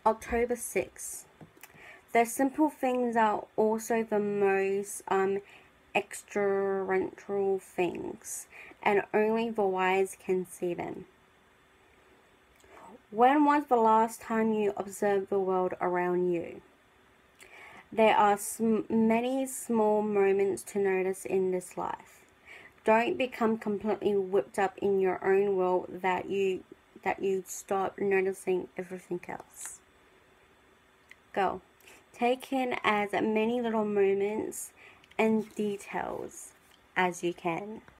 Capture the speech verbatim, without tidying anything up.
October sixth. The simple things are also the most um, extraordinary things, and only the wise can see them. When was the last time you observed the world around you? There are sm- many small moments to notice in this life. Don't become completely whipped up in your own world that you that you stop noticing everything else. Go. Take in as many little moments and details as you can.